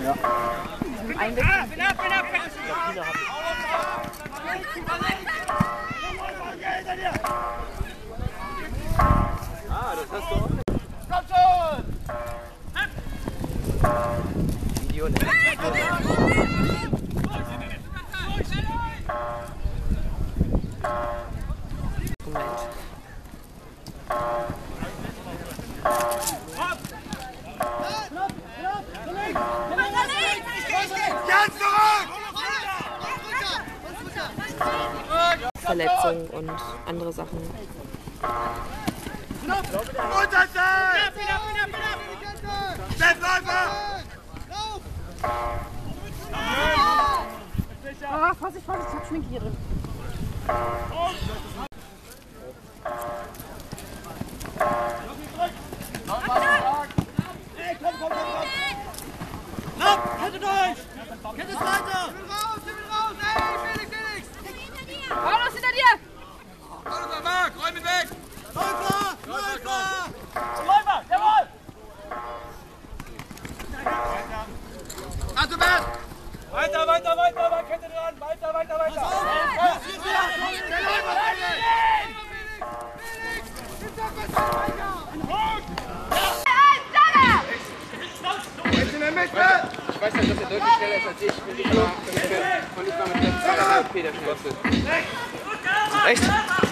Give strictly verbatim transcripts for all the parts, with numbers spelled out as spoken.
Ja. Einwechseln. Ah, das hast du auch nicht. Komm schon! Video nicht. Moment. Verletzungen und andere Sachen. Ah, Vorsicht, Vorsicht, ich hab Schminke hier drin. Hey, komm, komm, komm, komm! Lauf, haltet euch! Geht es weiter! Ich will raus, ich will raus! Hey, Felix, Felix! Paulus, hinter dir! Läufer, Marc, räum ihn weg! Läufer! Läufer! Läufer, jawohl! Also, Bert! Weiter, weiter, weiter, weiter, Kette dran! Weiter, weiter, weiter! Pass auf! Der Läufer, Felix! Felix! Jetzt sag was weiter! Jetzt in der Mitte! Ich weiß halt, dass er deutlich schneller ist als ich. Und ich war, und ich war mit der zwei P der schnellste. Echt?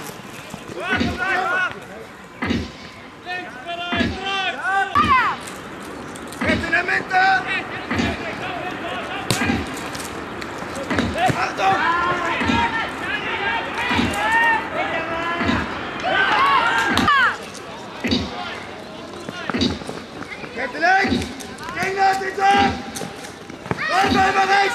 Jetzt in der Mitte! Achtung! Kette links! Gegner, den Tag! Läufer über rechts!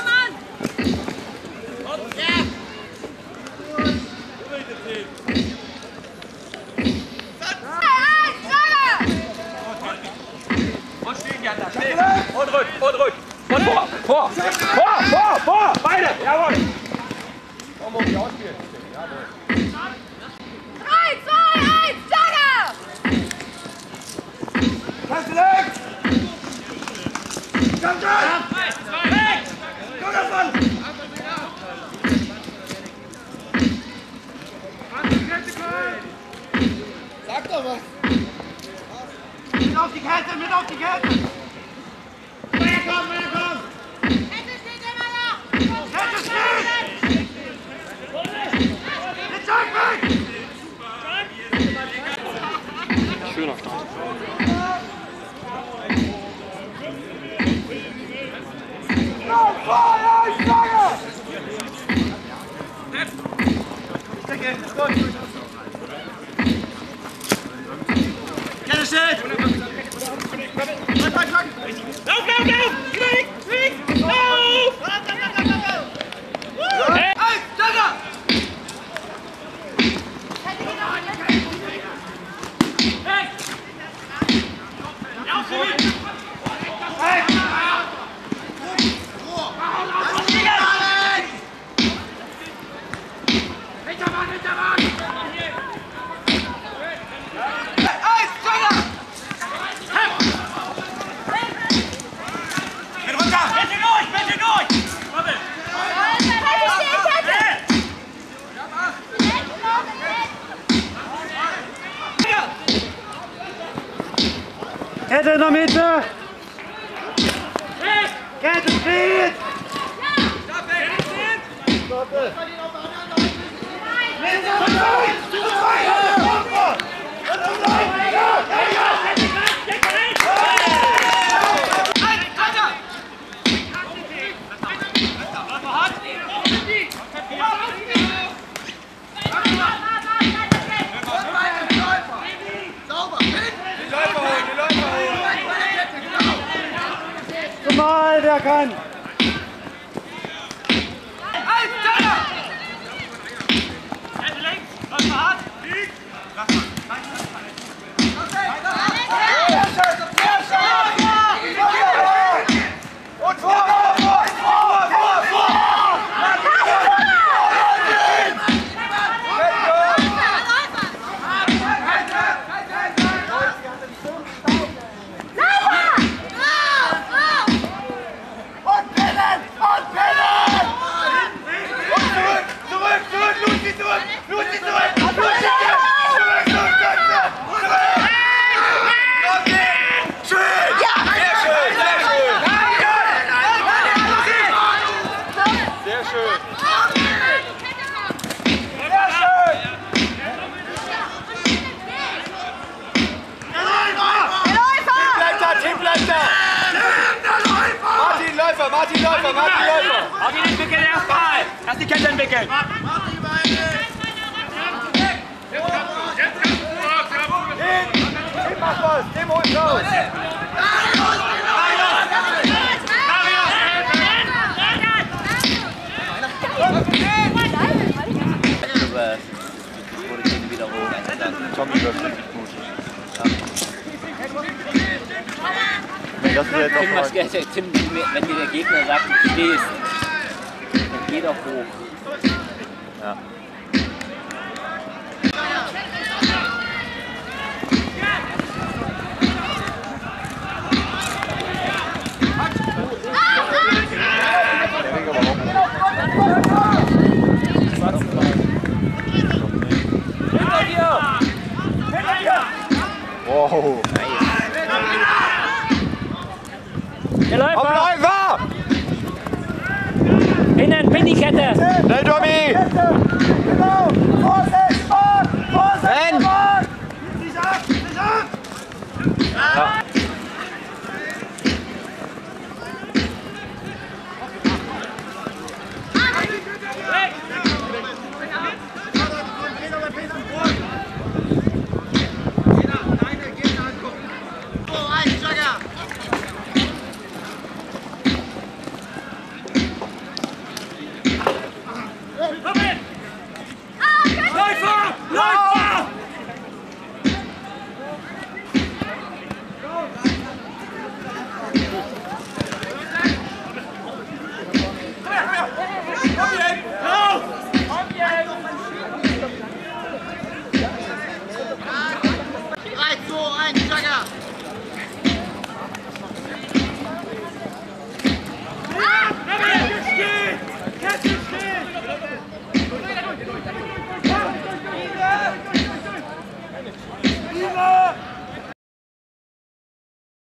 Und rück, und rück. Und vor, vor, vor, vor, vor, beide, jawohl. Komm, um die ausspielen. Jawohl. drei, zwei, eins, Jagger! Kannst du links! Komm schon! Komm davon! Sag doch was! Mit auf die Kette, mit auf die Kette! Wer kommt, wer kommt? Kette steht immer noch! Kette steht! Jetzt sag weg! Schöner. Feuer, ich sage! Kette steht! Lauf, lauf, lauf! Lauf, lauf! Krieg, Krieg! Lauf! Hey, Jagger! Hey! Lauf, David! Hey! Hintermann, Hintermann! Eis, Jagger! Geht runter! Bitte durch, bitte durch! Kette in der Mitte! Kette steht! Stoppe! Mal, der kann! Und vor! Vor! Vor! Vor! Läufer, Martin Läufer, Martin Läufer. Martin entwickeln erstmal. Lass die Kette entwickeln. Tim, mach was, Tim, hol raus. Tommy läuft richtig gut. Ja. Das wird Tim, was, Tim, wenn dir der Gegner sagt, du stehst, dann geh doch hoch. Ja. Wow. Der Läufer. Auf Läufer! Innen, pin die Kette. Schnell, Tommy! Genau! Vorsicht, Sport! Vorsicht, Sport! Nicht ab, nicht ab! Ja. Oh,